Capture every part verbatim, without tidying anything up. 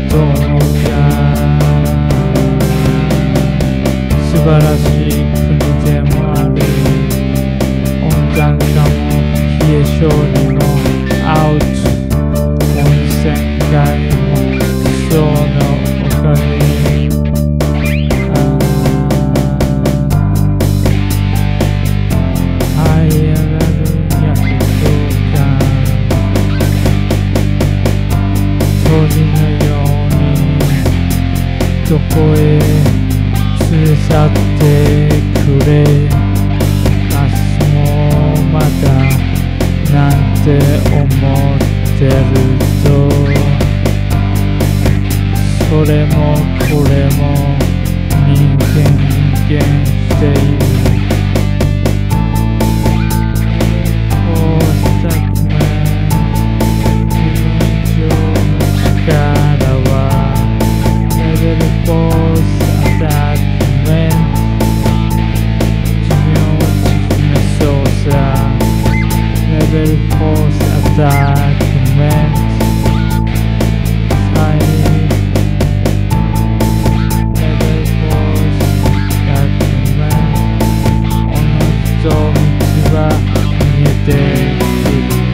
ことが素晴らしい国でもある。温暖化も冷え性にもアウト、温泉街もそのおかげ。這い上がる躍動感、鳥のようにどこへ連れ去ってくれ。明日もまだなんて思ってると、それもこれも人間人間している。Level force attachment high level force attachment おのずと道は見えている。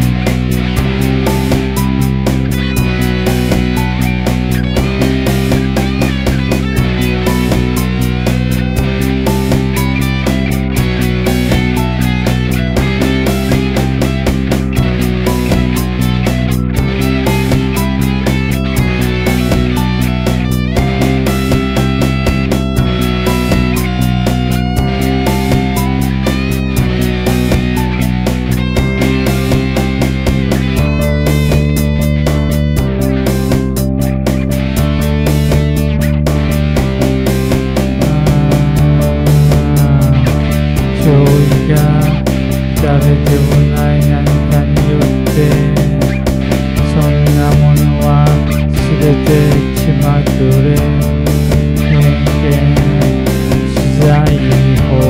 誰でもない何かによってそんなものは全て気まぐれ、偏見、自在法、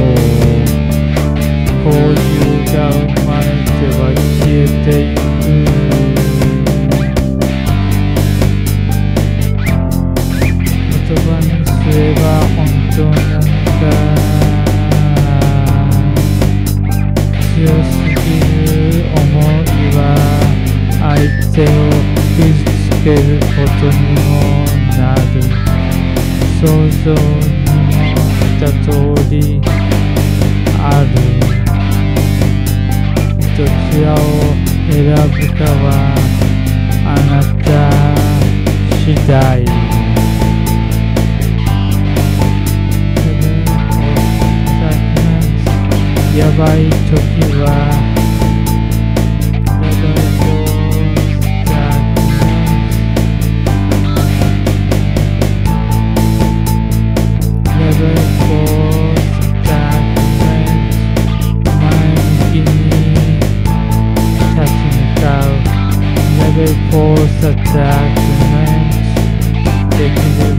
交流が生まれては消えてゆく。言葉にすれば本当なのか。強すぎる想いは相手を傷つけることにもなる。想像にもした通りある。どちらを選ぶかはあなた次第。やばい時はレベルフォースタグメント、前向きに立ち向かう。レベルフォースタグメントできる